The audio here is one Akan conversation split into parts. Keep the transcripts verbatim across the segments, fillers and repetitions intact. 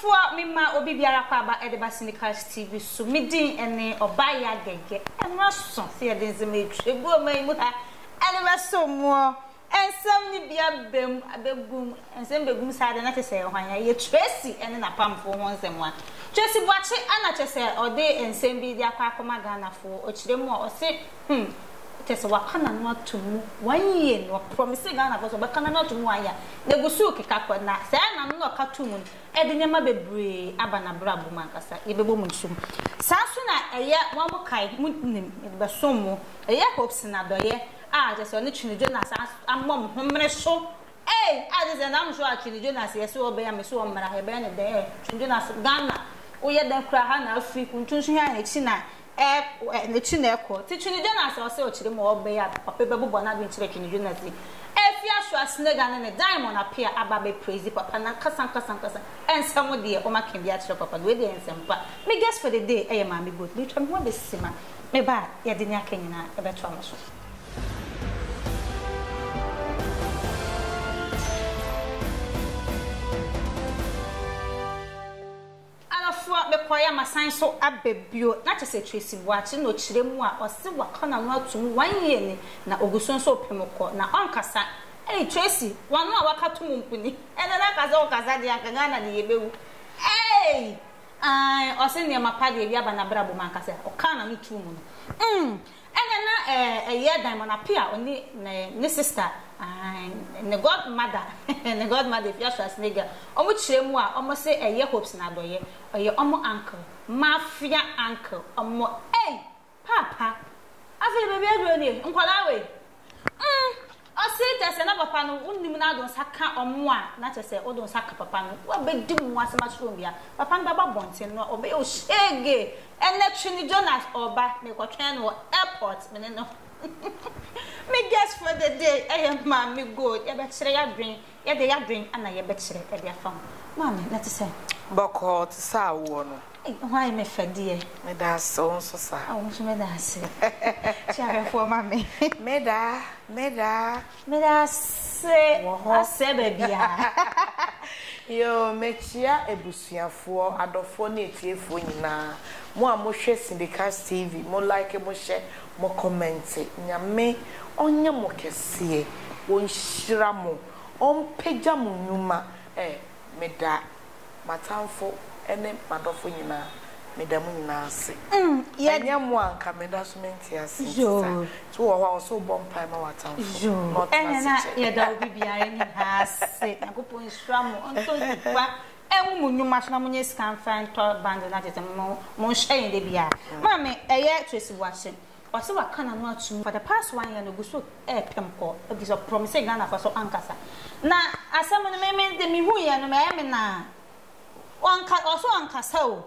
for me ma obi biara kwa ba Edeba Syndicate T V so midin ene obaya gege enwa so se eden zeme egu mai mu ha Edeba so mo ensem ni bia bem abegum ensem begum sade na tese hwan ya ye Tracy ene na pamfo ho nsem wa Tracy boache ana tese ode ensem bi dia kwa akoma Ghana fo o kire mu o se hmm tese wakana no atumu one year no promise Ghana fo so bakana no atumu aya na gusu kika kwa na se na no katumu e de nyama bebre aba na bra bu mankasa ye bebo mu nsum saso na eye wa mo kai mu nim be so mu eye Hopeson na doye ah tese oni Chini Jonas amom homre so eh adeze na mso a Chini Jonas yeso obe ya meso omra he be ne de Chini Jonas Ghana oye den kra ha na afi kuntunsu ha na chi na eh ne chi na ekọ ti Chini Jonas o se o chire mo obe ya papa be bo na bi chire Chini Jonas e fi aso asne Ghana ne diamond Appiah aba be praise papa na kasa kasa kasa ensam de o makin bi a chire papa we de ensam pa me guess for the day eh ma me both me twa me be sima me ba ya de nya kanyina e be to amaso be koya masan so abebio na chese Tracy Boache no chire mu a ose wakana no atum one year ni na oguson so pemoko na onkasa eh Tracy wanu a wakatum mpuni ene na kaza okaza de akanga na ne yebewu eh ai ose ne mapade bia ba na brabo mankasa okana no tumu no mm ene na eh eh diamond Appiah oni ne sister ai ne godmother ne godmother if you trust nigga omo chire mu a omo se eye Hopeson na doye oye omo uncle mafia uncle omo eh papa afi baby adro ni nkwala we mm o se tese na papa no unnim na adon saka omo a na tese odon saka papa no wa bedi mu asema chiro bia papa no baba bonten no obe o shege ene Chini Jonas oba me kwotwen no airport me no me guess for the day I am mommy good ya betire ya drink ya de ya drink ana ya betire e de afam mommy let us say boko to sa wo no why me fadie me da so so sa ah wo me da se chia for mommy me da me da me da se ase bebia yo me chia ebusuafo adofo na etiefo nyina mo a mo hwe Syndicate T V mo like mo share mo comment nyame onye mo kese won hira mo on pagya mo nyuma eh meda matamfo ene madofo nyina meda mo nyina ase mm ye nyamo anka meda so menti ase jo so wo ho so bom pai ma watamfo jo ene na ye da obi biara ni ase akopon hira mo onto ntupa emu munyuma so na munye scan fan to band na tete mo mo hye de bia mama eye Tracy Boache ose wakana no atum for the past one year no guso e pemko e giso promise Ghana for so ankasa na asem no me me de mi hu ye no me me na wanka oso ankasa o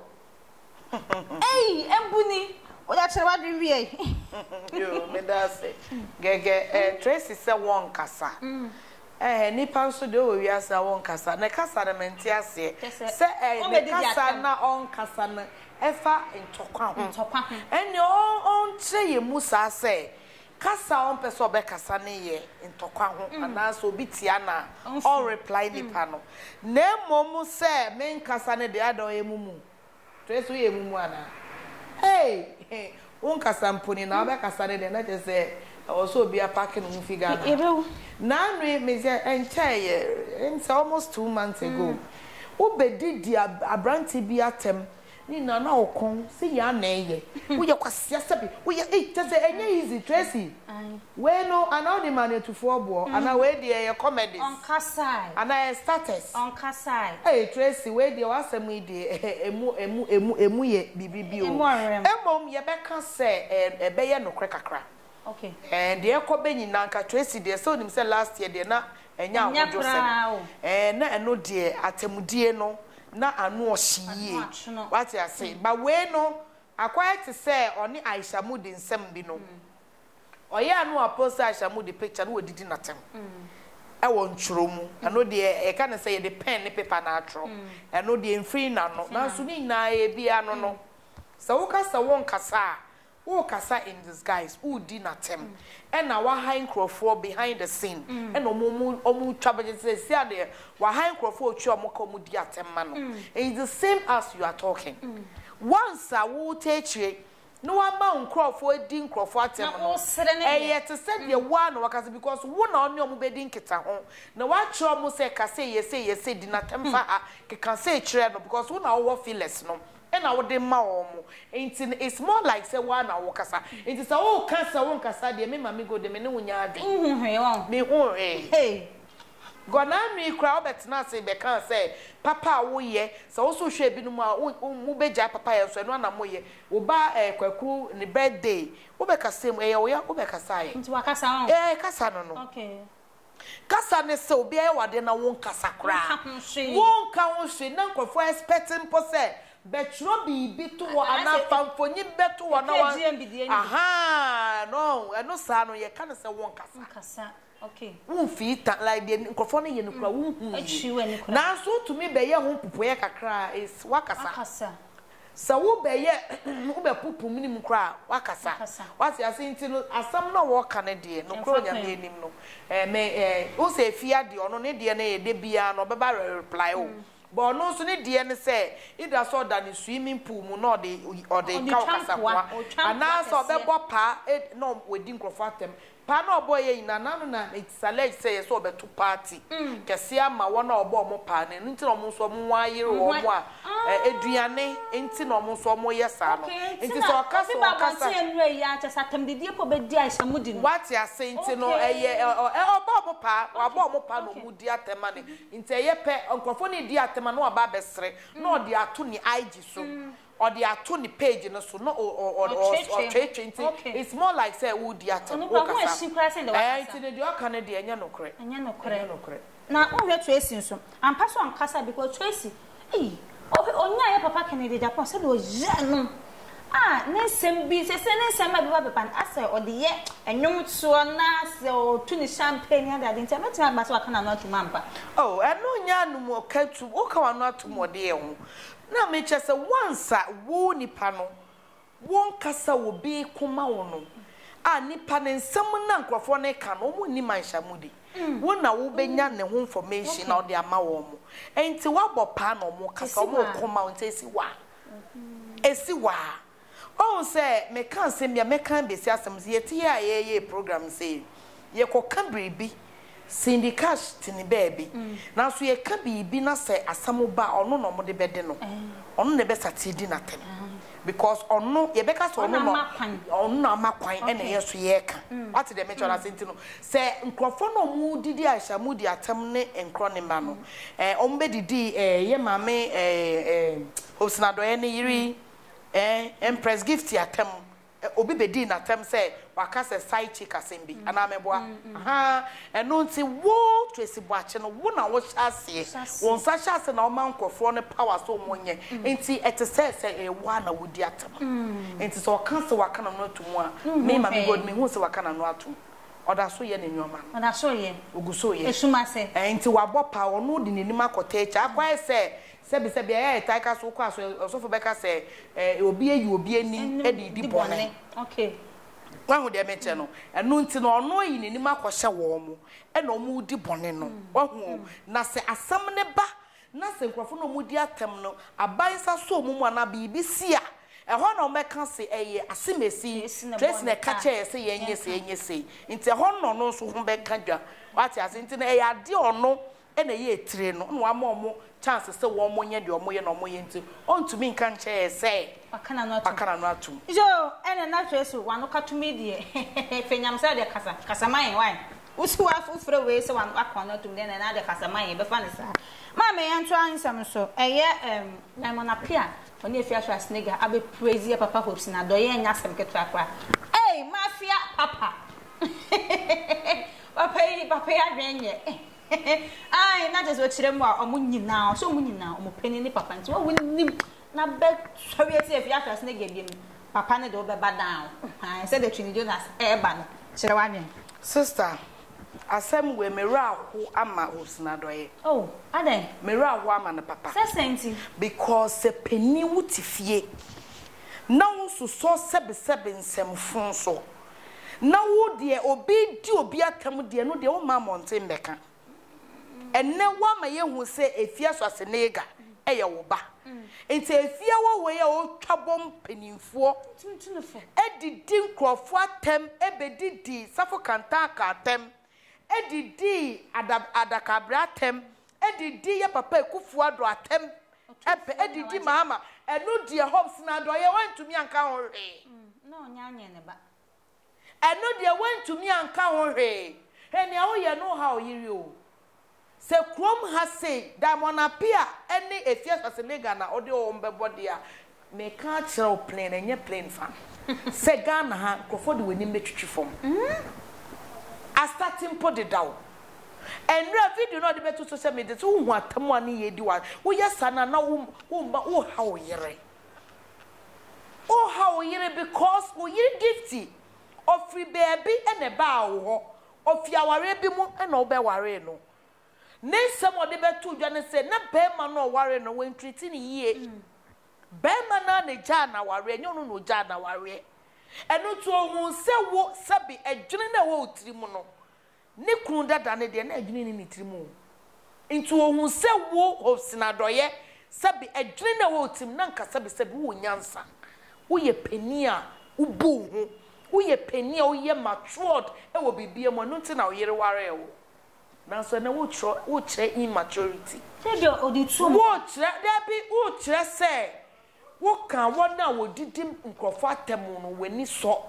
ei embuni o ya chere wadri wie yo me da se gege eh Tracy se won kasa eh nipa nso de o wiasa won kasa na kasa na menti ase se eh ne kasa na on kasa na efa ntokwa ho ntokwa ho ene on on tre ye musa se kasa on peso be kasa ne ye ntokwa ho ana so bitia na on reply nipa no na mom se men kasa ne de adon ye mumu to so ye mumu ana hey on kasa mponi na be kasa ne de na je se also be a packing no figure na nwe me je enchaye it's almost two months ago obedidi abranti bi atem ni na na okon se ya na eye wo ye kwasia sabi wo ye eh tese enye easy Tracy we no ana the man to four bo ana we dey ye comedy on kasai ana status on kasai eh Tracy we dey wasem dey emu emu emu emu ye bibibi o emom ye be ka se e be ye no kakra okay and the ekobe nyina nka Tracy dey so nim say last year dey na enya awojo se eh na eno dey atemudie no na anu ohyiye what you say but we no akwai to say oni Aisha Mudi nsem bi no oye anu apost Aisha Mudi picture no odidi natem e won chromu anu de e kan say the pen ne paper na atro anu de mfiri na no na so ni na e bia no no so wo kasa won kasa who kasa in disguise who did not tem and our high crofo behind the scene and omu omu trouble say see there wa high crofo chu omoko mu di atem ma no it's the same as you are talking once I will take you no one man crofo di crofo atem no eh yet said the one wakase because one na only omu bedi nkita ho na wa chu omu say kase yes say yes di na tem fa ke kan say kire no because one na wo feelings no and I would ma omo it's more like say one na wo kasa it is oh kasa won kasa de me mama go de me ne wonya ade me hu eh hey gona mi kra obetna say be kan say papa wo ye so wo so hwe bi no mu beja papa ye so no na mo ye wo ba kwaku ni birthday wo be kasa mu eh wo ya wo be kasa ye nti wa kasa on eh kasa no no okay kasa ne se obi aye wade na won kasa kra won ka won hwe na nkofo expecting po say betro bibi to wa ana famfonyi beto wa na wa aha no eno sa no ye kan se won kasa kasa okay won fita like the nkofo no ye no kra won hu na so to me be ye ho pupoye kakra is wakasa kasa sa wo be ye wo be pupu minim kra wakasa wase asinti no asam no wo ka ne de no kro nya me nim no eh me eh wo se fia de ono ne de na ye de bia no be ba reply o but no so ne de ne say either so da ni swimming pool mu no de or de ka kasa kwa ana so be bo pa no wedi nkrofo atem pa na obo ye ina na no na it's alleged say so be to party kese ama wona obo mo pa ne nti no mo so mo ayire wo mo a eduane nti no mo so mo yesa no nti so kasa kasa nti enwe ya cha satem de die po be di aisha mudi no what ya say nti no eye obo mo pa obo mo pa no mudi atema ne nti eye pe nkrofo ne di atema no aba besere no de ato ni I G so or the ato ni page no so no or or or twenty it's more like say wo di atem wo kasa eh nti ne de o kan de enya nokre enya nokre na o hwe Tracy nso ampa so ankasa because Tracy eh onya ya papa Kennedy Japan said o je no ah ne sembi se se ne sema bi ba pan ase o de ye enwom so na se o tu ni champagne and that nti ametima ba so aka na no atuma ampa oh eno nya no mo katu o ka wa no atomo de ye ho na me chese once wo nipa no won kasa wo bi kuma wo no a nipa ne nsam na nkrofo ne ka no mo ni mansha mudi wo na wo benya ne ho information na o de ama wo mo enti wa bopa na mo kasa mo kuma wo ntesi wa esi wa oh say me kan se me me kan be si asem ye ti ya ye ye program say ye ko kan bribi syndicash tini baby na so ye ka bibi na se asamo ba ono no mo de bede no ono ne be satidi na tem because ono ye be ka so ono no ono na makwan e na ye so ye ka what the me chola senti no se nkrofo no mu didi aisha mu di atem ne enkro ne ma no eh o mbe didi eh ye mame eh eh Hopeson do ye ne yiri eh empress gift atem obi bedi na tem say waka se side chick asembi ana meboa aha eno nti wo Tracy Boache no wo na wo hyase won sa hyase na o man nkofo ne power so monye nti ete say say e wa na wodi atem nti so kan se waka na no atumu a me ma me god me hu se waka na no atum oda so ye ne nyoma oda so ye oguso ye esuma se nti wabopa ono di nenim akota echa akwa se sebi sebi eh taika so kwa so osofo beka se eh obi eyi obi ani e di di bone okay wahu de meche no enu nti no ono yi nenim akohye wo mo e na omu di bone no wahu na se asam ne ba na se nkrofo no mu di atem no abansa so omu mu na bibi sia e ho na o meka se eye asemesi Tracy na kache se ye nyese ye nyese nti ho no no so ho beka dwa wati ase nti na e ya de ono e na ye etire no no ama omo chance se wo mo nye de omo ye no omo ye nti ontumi nka nche se akana no atum akana no atum jo ene na Tracy wanu katumi de fenyam se de kasa kasa man wan usi wa fufure we se wanu akona atum de na de kasa man be fa ne sa ma me yanto ansam so eye em na mo na Appiah oni efia so asnega abe praise papa Hopeson do ye nya sem ketu akwa eh mafia papa papa yi papa ya dwenye ai na just what chire mu a omo nyina so omo nyina omo peni ni papa nti wo nim na be sori eti efia so asnega biem papa ne do be ba down ai said the Trinity Jonas e ba no chire wa dwen sister asem we mera ho ama Hopeson adoye oh aden mera ho ama na papa se senti because se peni wutifie now so so sebe sebe nsem fun so na wo de obi di obi atam de no de wo ma mountain beka enne wa ma ye hu se efia so asenega eye wo ba enti efia wo we ye o twabom penimfo tuntunfo edidi nkrofo atem ebedidi safo kanta ka atem edidi adakabra atem edidi ye papa ekufu ado atem epe edidi mama enu die Hopeson ado ye wantumi anka ho hwe no nyanye ne ba enu die wantumi anka ho hwe eni a wo ye no ha oyiri o se krom ha say Diamond Appiah any Efia Sasenega na ode o mbebode a me ka kire plane enye plane fan se Ghana ha krofo de wani metwitwi fom a starting po de daw enra video no de beto social media so hu atam ani ye di wa wo yesa na na wo wo ha wo yere o ha wo yere because wo yere gifty of free baby ene ba wo of yaware bi mu ene wo be ware no ne samo de beto dwa ne se na be ma no ware no when treat ni ye be ma na ne ja na ware enyo no no ja na ware eno to hu se wo sabi edwene na wo tiri mu no ne kunu dada ne de na edwene ni tiri mu nti ohun se wo Hopeson adoye sabi edwene na wo tim na nka sabi sabi wo nyansa wo ye peni a ubu hu wo ye peni a wo ye matured e wo bibie mo no nti na wo yere ware wo na so na wo tro wo kire immaturity se de odi tu wo kire da bi wo kire se wo kan wo na wo didim nkrofo atemu no wani so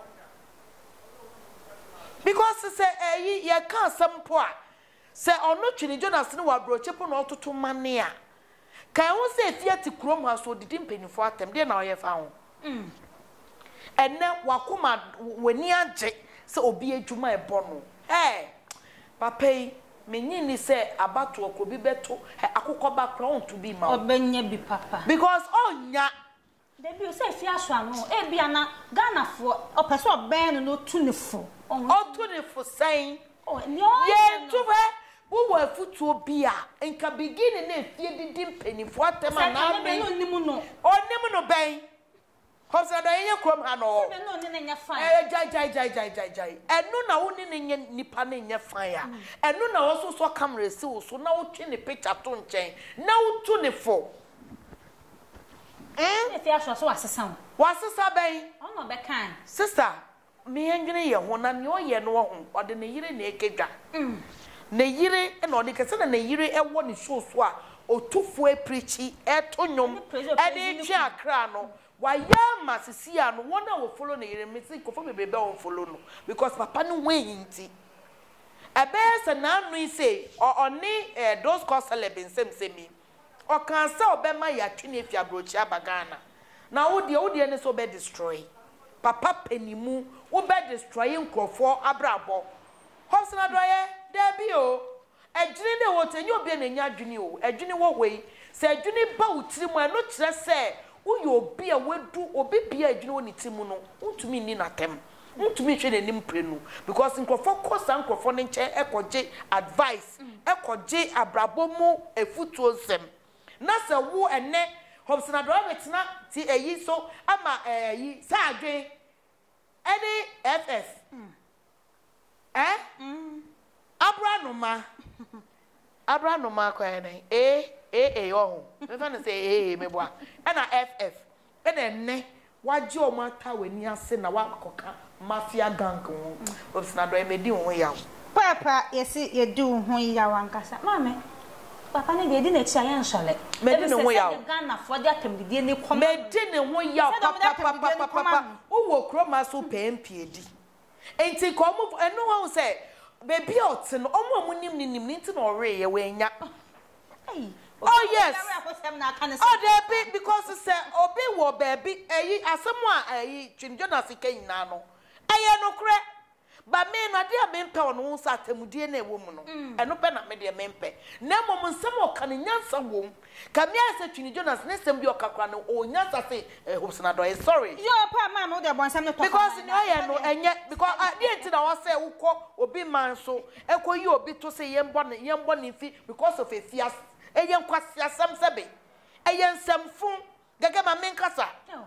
because say eh ye kan sampo a say ono twini Jonas ne wa brochepo na ototo mane a kan wo say fiat krom ha so didim penifo atem de na wo ye fa ho mm enne wakoma wani age say obi adwuma ebo no eh papa menyi ni say abato okobi beto akokoba crown to be ma obenya bi papa because onya debi o say fia so ano e bia na Ghana fo opeso oben no tunefo o tunefo sen o ni ye tuve wo wa futu bia enka begin na fie didim penifo atema na me no nimu no onim no ben Hopeson da yen krom ha no me no ni na nya fan eh jai jai jai jai jai jai enu na wo ni nya nipa na nya fan ya enu na wo so so camera si wo so na wo twi ne picture to nchen na wo tunefo eh fia so so asesa wasesa ben ono be kan sister me yengene ye ho na ne o ye no ho ode ne yire na ekedwa mm ne yire na ode kese na ne yire ewo ne show so a otufo e preachi e to nyom e de twa akra no wa ya masisi a no wona wo follow ne yire me say kofo bebebe wo follow no because papa no wen nti ebe se na anu say oni those cause celebin sem semi o kan se obema ya twene afia brochi abagana na wo de wo de ne so be destroy papa penimu wo be destroy nkrofo abrabo Hopeson adoye debi o edwene ne wo tenye obi na nya adwene o edwene wo wei se edwene ba utiri mu eno kire se wo yo obi a wedu obi bia edwene wo nitimu no untumi ni natem untumi hwe nanim prenu because nkrofo kosa nkrofo ne nche ekoje advice ekoje abrabo mu efutuo nsem na se wo ene Hopeson adoye betina ti eyi so ama eyi sa adwen any F F eh mm abranoma abranoma kwa ene eh eh eh oh me fa na say eh meboa na F F ene ne waje o mata wani ase na wakoka mafia gang wo Hopeson adoye medi ho yawo papa yesi yedi ho yawo ankasa mame papa ne de na chi ayan shole medi ne ho yawo Ghana fo de atamdie ne koma medi ne ho yawo papa papa papa wo kroma so pempi edi enti ko mo eno ho say baby out no omo amunim nim nti na ore ye wenya oh yes oh there be because say obi wo baby eyi asemu a eyi twin Jonas ken na no eye no kre ba me na de amempe ono nsa atamudie na ewo mu no eno pe na me de mempe na mom nsem oka ne nyansa wom ka me ase twin Jonas ne sem bi okakra no o nyansa se Hopeson adoye sorry yo pa ma mo de bonsam ne because ni oye no enye because de enti na wo say ukọ obi man so ekoyi obi to say yembo ne yembo ne fi because of a fias eyen kwasi asem sebe eyen semfun gege ma menkasa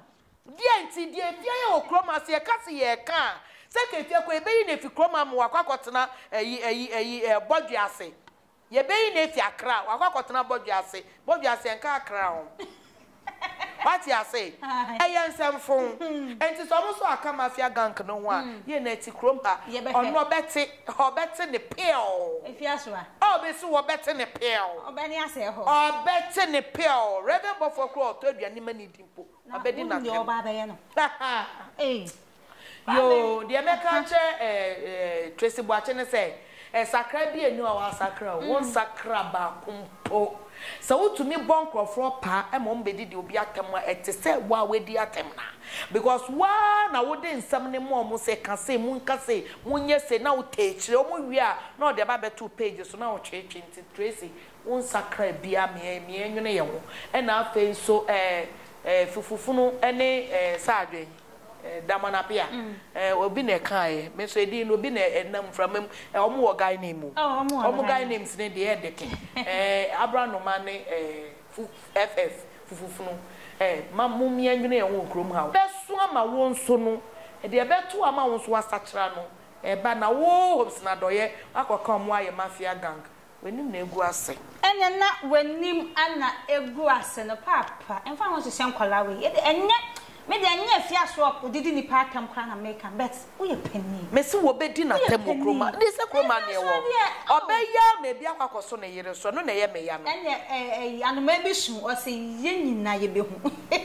die nti die fie ye okroma se ye kase ye ka se ke fie ko ebe yi na fi kroma mu akakotena eyi eyi eyi bodwe ase ye be yi na fi akra akakotena bodwe ase bodwe ase nka akra ho what you say eyen semfon enti so mo so aka mafia gank no ho a ye na ti krom ha ono beti ho beti ne peel efia so a o be so wo beti ne peel obani ase ho o beti ne peel rebe bofo kro to aduane mani dimpo obedi na yo ba be ye no eh yo de meka che eh Tracy Boache ne say eh sakra bi enu a wa sakra won sakra ba kumpo so wutumi bon crofro pa e mo mbedi di obi atem ete se wa wedi atem na because wa na wo de nsam ne mo mo se ka se mu nka se munye se na wo techire o mo wi a na o de ba beto page so na wo twetwe nti Tracy won sakra bia me me enwene ye wo e na afen so eh eh fufufunu ene eh saadwen damana Appiah eh obi na kan me so edi no obi na enam framam eh omo wo guy name mu omo guy names ne de edeke eh abranoma ne eh ff fufufunu eh mamum ye nwene ye won krom ha beso ama won so no e de beto ama won so wasachira no e ba na wo Hopeson adoye akọka omo aye mafia gang wenim na egu ase enya na wenim ana egu ase no papa emfa won so senkwala we enye me de anya fia so odidi ni pa kam kra na make am bet wo ye pani me se wo bedi na tem kroma ndi se kroma ne wo obeya me bia kwakoso ne yire so no na ye me ya no enya eh anu me bi su o se ye nyina ye be hu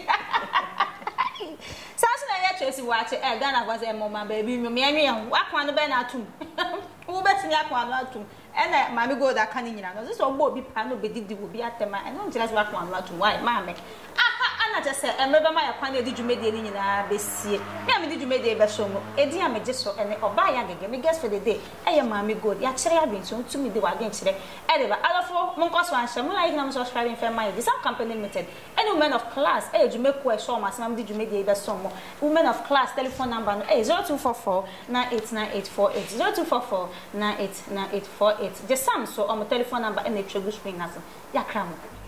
sanso na ye Tracy Boache eh Ghana was e mama baby me me anwe hu akwa no be na atum wo betimi akwa no atum ena mami go da kan nyina no so ogbo obi pa no bedidi obi atema eno njira so akwa no atum why mama na just say emebe ma yakwa na di dwumedie ni nyina besie me am di dwumedie be so mo edi am je so ene oba ya gege me guess for the day eye mami god ya kire adwen so ntumi de waden kire e de ba alofo mo nko so anhye mo like na mo so sharing fair mind this company limited any women of class e dwumeku e so ma sam di dwumedie be so mo women of class telephone number no eh zero two four four nine eight nine eight four eight zero two four four nine eight nine eight four eight just sam so on my telephone number and the tregu screen naso ya kram